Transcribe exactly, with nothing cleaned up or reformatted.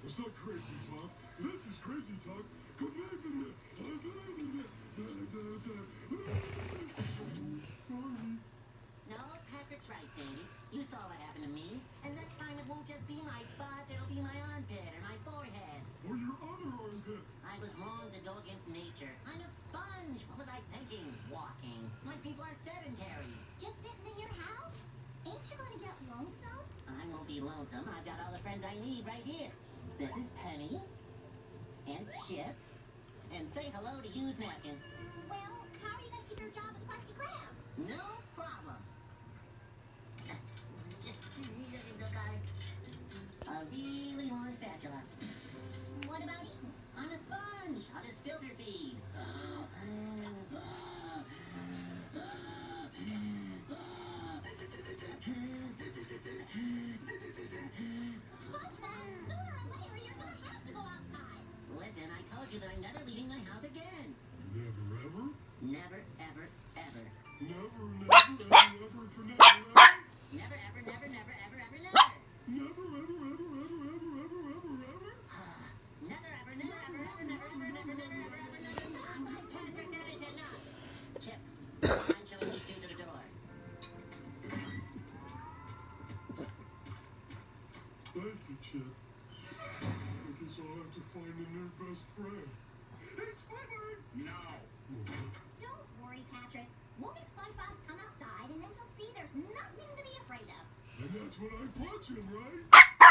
It's not crazy talk. This is crazy talk. No, Patrick's right, Sandy. You saw what happened to me. And next time it won't just be my butt, it'll be my armpit or my forehead. Or your other armpit. I was wrong to go against nature. I'm a sponge. What was I thinking? Walking. My people are sedentary. Just sitting in your house? Ain't you gonna get lonesome? I won't be lonesome. I've got all the friends I need right here. This is Penny. And Chip. And say hello to used napkin. Well, how are you gonna keep your job with Krusty Krab? No problem. A really long spatula. What about eating? I'm a sponge. I'll just filter feed. SpongeBob, sooner or later you're gonna have to go outside. Listen, I told you that I'm never leaving my house again. Never ever? Never, ever, ever. Never, never, ever, ever for never, ever? Never, ever, never, never, ever, ever, never. Never, ever, ever, ever, ever, ever, ever, ever? Never, ever, never, ever, ever, never, ever, never, never, ever, ever, never, never. Patrick, that is enough. Chip, I'm showing these two to the door. Thank you, Chip. I guess I'll have to find a new best friend. Hey, Squidward! No. Don't worry, Patrick. We'll make SpongeBob come outside and then he'll see there's nothing to be afraid of. And that's when I punch him, right?